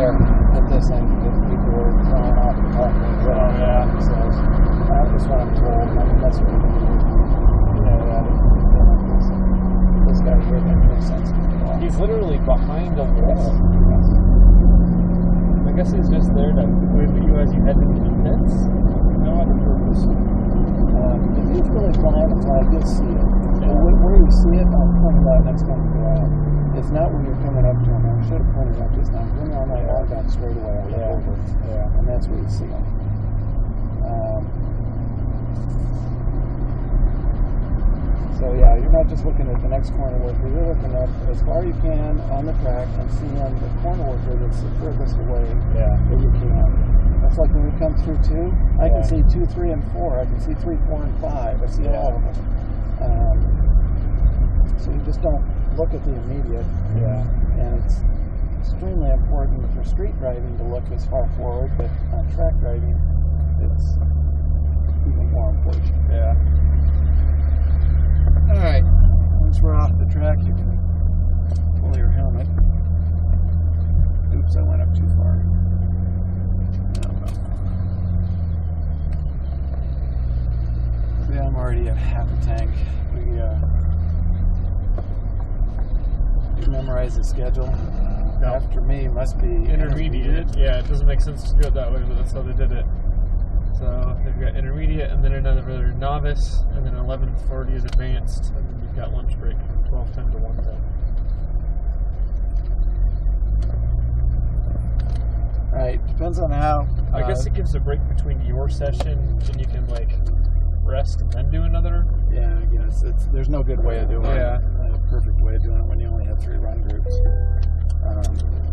there at this end that people were throwing off the parking. Oh, yeah. So that's what I'm told. I mean, that's what we do. This guy here makes no sense to me. He's literally behind a wall. I guess he's just there to wave at you as you head into the pits. No other purpose. If he's really flying, I did see it. Yeah. Where you see it, I'll point it out next time we go out. It's not when you're coming up to him. I should have pointed out this time. When you're on that outbound straightaway, I'll look over. Yeah. And that's where you see him. So yeah, you're not just looking at the next corner worker, you're looking up as far as you can on the track and seeing the corner worker that's the furthest away that you can. That's like when we come through 2, I can see 2, 3, and 4. I can see 3, 4, and 5. I see all of them. So you just don't look at the immediate. And it's extremely important for street driving to look as far forward, but on track driving, it's even more important. Alright, once we're off the track, you can pull your helmet. Oops, I went up too far. Yeah, I'm already at half a tank. We memorize the schedule. No. After me must be intermediate. Yeah, it doesn't make sense to do it that way, but that's how they did it. So they've got intermediate, and then another novice, and then 11:40 is advanced, and then you've got lunch break from 12:10 to 1:10. Right, depends on how. I guess it gives a break between your session, and you can like rest and then do another. Yeah, I guess there's no good way of doing it. A perfect way of doing it when you only have 3 run groups.